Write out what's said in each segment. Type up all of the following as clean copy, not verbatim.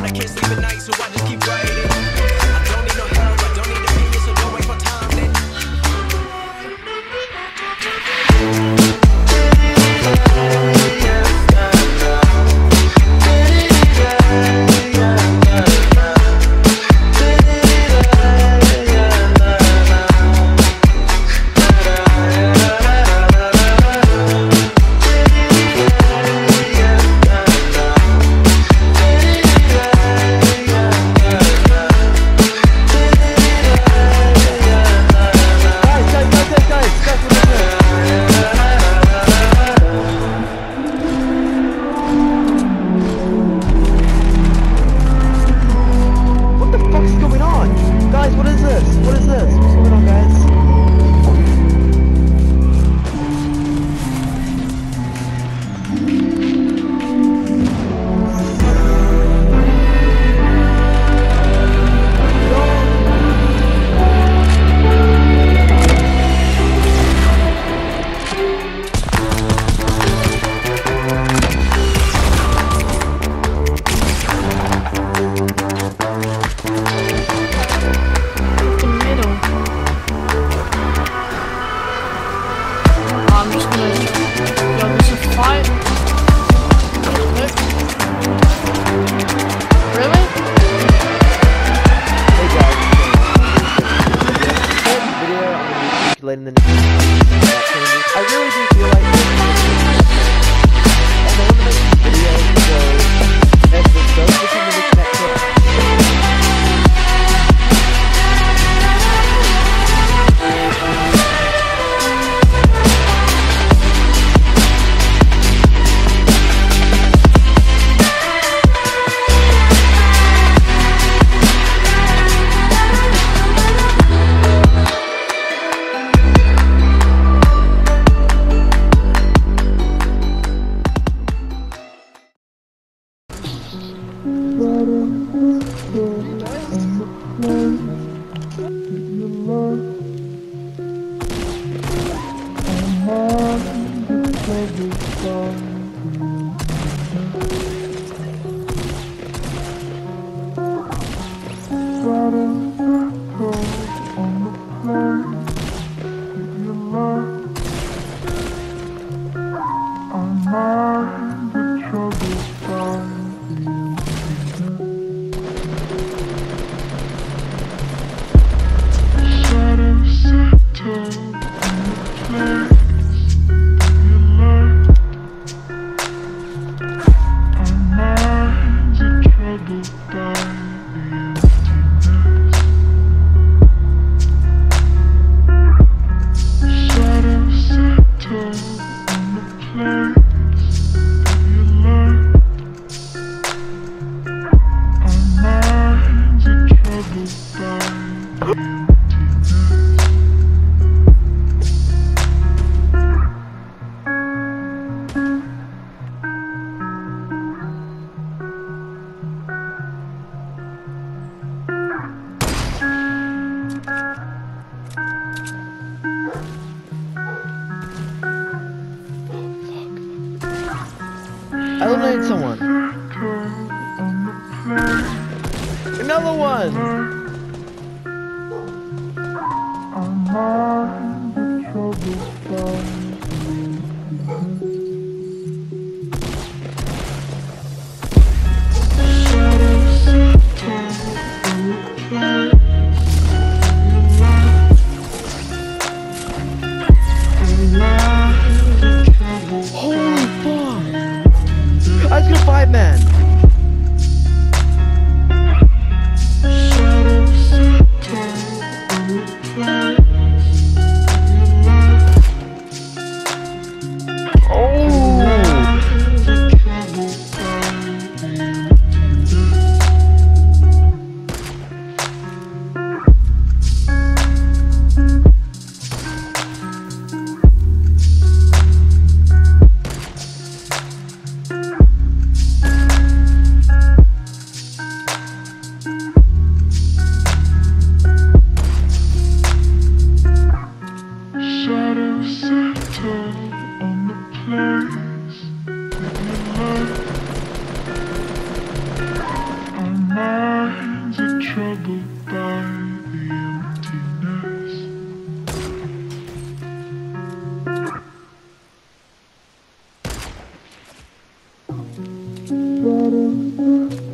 I can't sleep at night, so I just keep writing. I don't need no help, I don't need opinions, so don't waste my time then. In the I really do feel like and I want to make this video so that those listen to this next I eliminated someone. Another one. Holy fuck! I was gonna fight, man.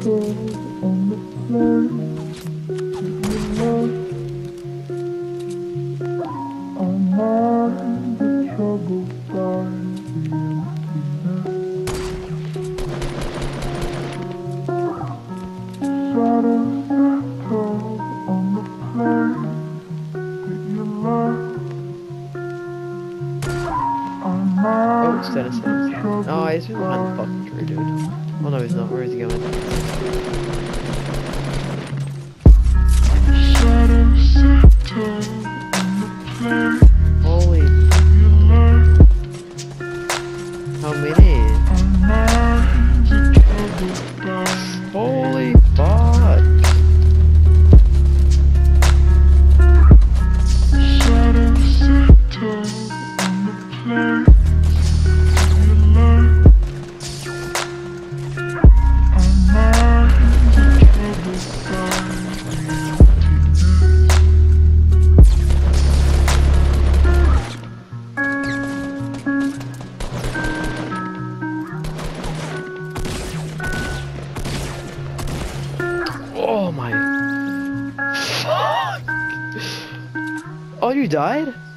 Oh, it's Dennis. Oh, he's behind the fucking tree, dude. Oh no, he's not. Where is he going? Holy. How many? Holy fuck. Oh my fuck! Oh, you died?